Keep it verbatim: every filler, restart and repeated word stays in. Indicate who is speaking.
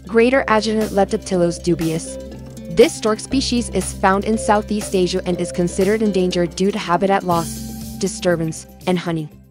Speaker 1: Greater Adjutant leptoptilos dubius. This stork species is found in Southeast Asia and is considered endangered due to habitat loss, disturbance, and hunting.